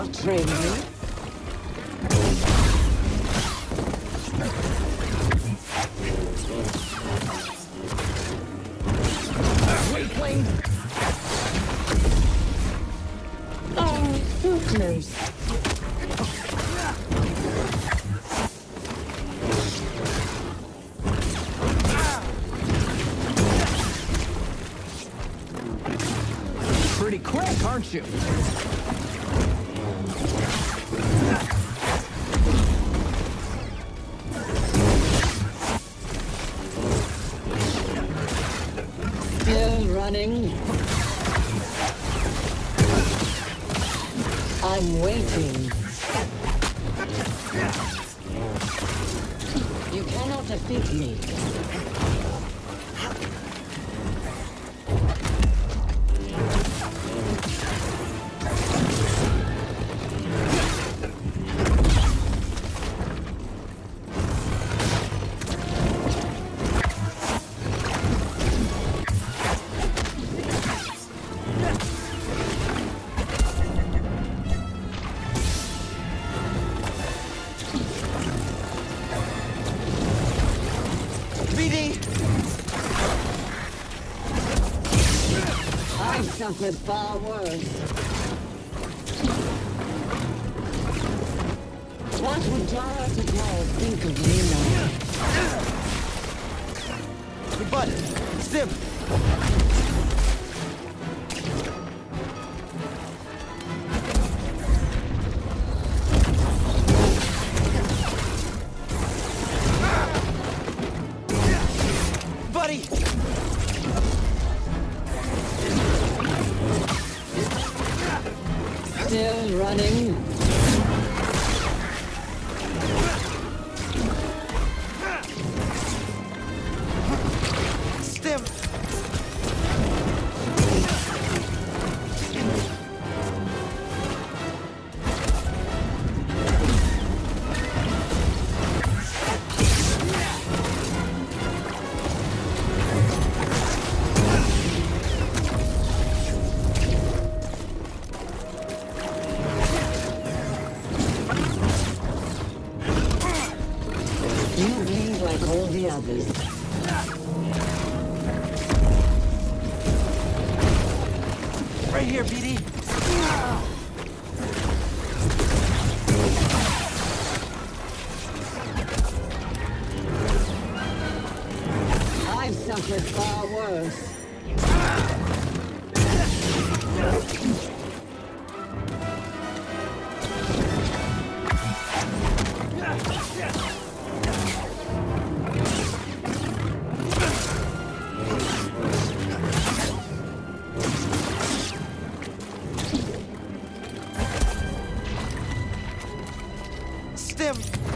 outtrain me. Weakling! Oh, too close. Pretty quick, aren't you? Still running. I'm waiting. You cannot defeat me. I suffered far worse. What would Jara Tatal think of me now? Hey, bud! Stim! Buddy! Still running. Stim! You bleed like all the others. Right here, BD! I've suffered far worse. Stim!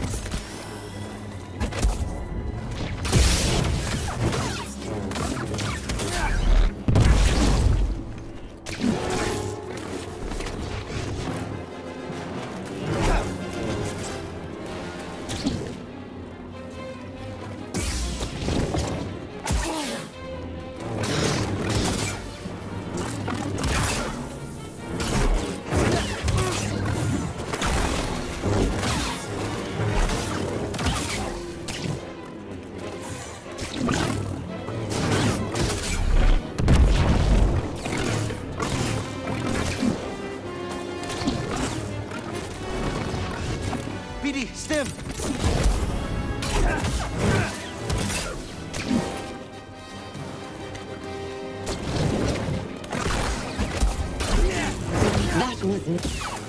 BD, Stim! That was it.